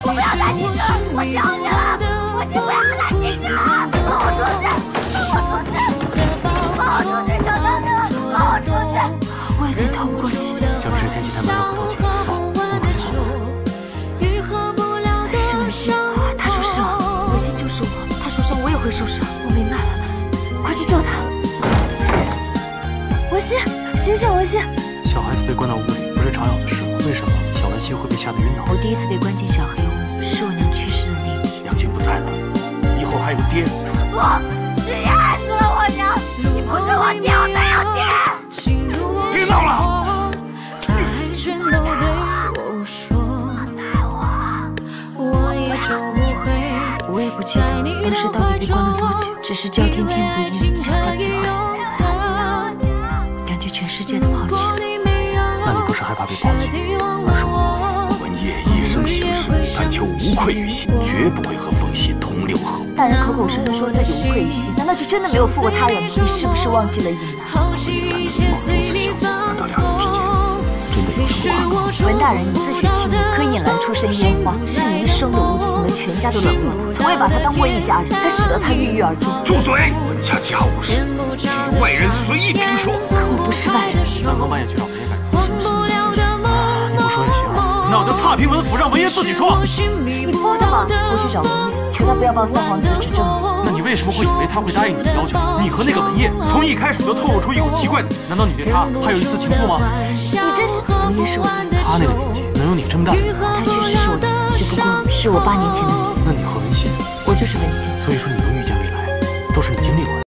我不要再进去了，我求你了，我不要再进去了，放我出去，放我出去，求求你了，放我出去！我已经透不过气。 江氏天气太慢了，不透气。走，我们去讨论。 是文心，他受伤，文心就是我，他受伤我也会受伤。我明白了，快去救他。文心，醒醒，文心！ 小孩子被关到屋里不是常有的事吗？为什么小文心会被吓得晕倒？ 我第一次被关进小黑屋，是我娘去世的那一天。 娘亲不在了，以后还有爹。 不，你害死了我娘！你不是我爹，我没有爹！ 别闹了！ 我也不记得当时到底被关了多久，只是叫天天不应，想到电话，感觉全世界都抛弃了。 那你不是害怕被抛弃，而是我。文业一生行事，但求无愧于心，绝不会和凤溪同流合污。 大人口口声声说自己无愧于心，难道就真的没有负过他人吗？你是不是忘记了尹兰？ 文一凡的如此相似，难道两人之间真的有什么瓜葛？ 文大人，你自诩亲密，可尹兰出身烟花，是你一生的污点，你们全家都冷落他，从未把他当过一家人，才使得他郁郁而终。 住嘴！文家家务事，请由外人随意评说。 可我不是外人。 三更半夜去找文业干什么？你不说也行，那我就踏平文府，让文业自己说。 你疯了吗？我去找文业，求他不要帮三皇子指证我。 那你为什么会以为他会答应你的要求？你和那个文业从一开始就透露出一股奇怪的，难道你对他还有一丝情愫吗？ 你真是，文业是我的爹， 他那个年纪能有你这么大的？ 他确实是我的，只不过是我8年前的你。 那你和文心， 我就是文心。 所以说你能遇见未来，都是你经历过的。